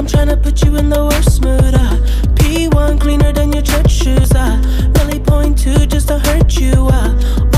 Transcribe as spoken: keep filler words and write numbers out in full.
I'm tryna put you in the worst mood, uh. P one cleaner than your church shoes, uh. Really point two just to hurt you, uh.